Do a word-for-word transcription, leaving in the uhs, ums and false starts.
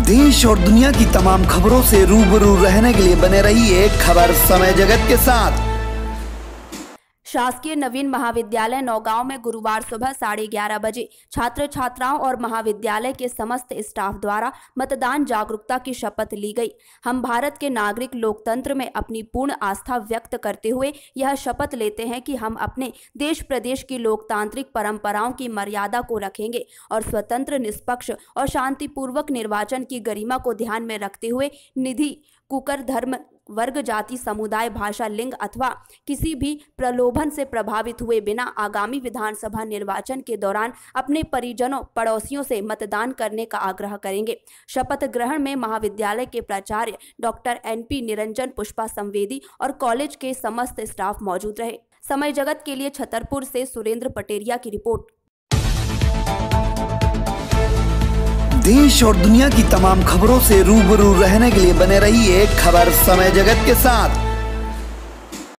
देश और दुनिया की तमाम खबरों से रूबरू रहने के लिए बने रहिए खबर समय जगत के साथ। शासकीय नवीन महाविद्यालय नौगांव में गुरुवार सुबह साढ़े ग्यारह बजे छात्र छात्राओं और महाविद्यालय के समस्त स्टाफ द्वारा मतदान जागरूकता की शपथ ली गई। हम भारत के नागरिक लोकतंत्र में अपनी पूर्ण आस्था व्यक्त करते हुए यह शपथ लेते हैं कि हम अपने देश प्रदेश की लोकतांत्रिक परंपराओं की मर्यादा को रखेंगे और स्वतंत्र, निष्पक्ष और शांतिपूर्वक निर्वाचन की गरिमा को ध्यान में रखते हुए निधि, कुकर, धर्म, वर्ग, जाति, समुदाय, भाषा, लिंग अथवा किसी भी प्रलोभन से प्रभावित हुए बिना आगामी विधानसभा निर्वाचन के दौरान अपने परिजनों, पड़ोसियों से मतदान करने का आग्रह करेंगे। शपथ ग्रहण में महाविद्यालय के प्राचार्य doctor N P Niranjan, Pushpa Samvedi और कॉलेज के समस्त स्टाफ मौजूद रहे। समय जगत के लिए छतरपुर से सुरेंद्र पटेरिया की रिपोर्ट। देश और दुनिया की तमाम खबरों से रूबरू रहने के लिए बने रहिए खबर समय जगत के साथ।